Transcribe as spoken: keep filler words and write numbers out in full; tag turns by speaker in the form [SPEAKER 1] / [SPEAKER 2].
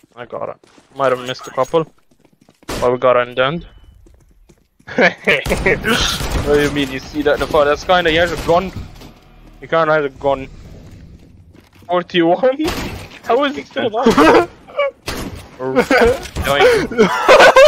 [SPEAKER 1] I got it. Might have missed a couple. But we got it in the end. What do you mean? You see that in the far? That's kinda, he has a gun. He kinda has a gun. forty-one? How is he still alive? Or dying?